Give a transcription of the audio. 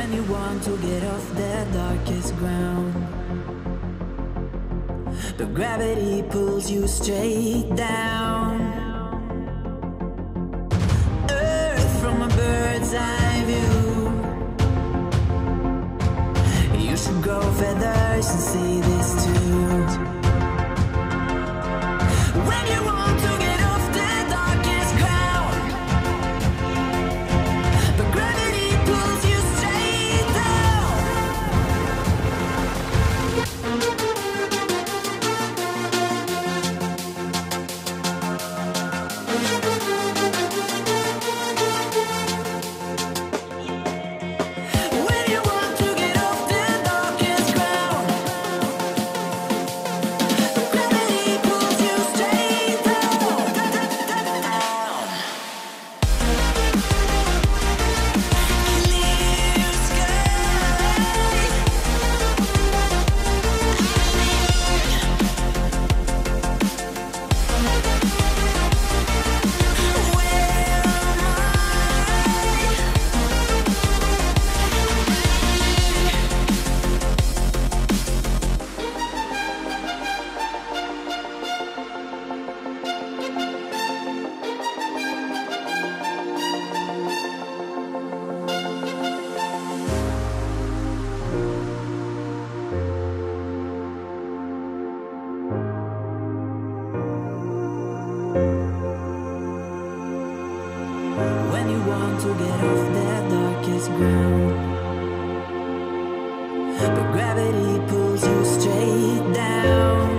When you want to get off the darkest ground, but gravity pulls you straight down. Earth from a bird's eye view. You should grow feathers and see this too. When you want to get off the darkest ground, but gravity pulls you straight down. When you want to get off the darkest ground, but gravity pulls you straight down. Clear When you want to get off that darkest ground, but gravity pulls you straight down.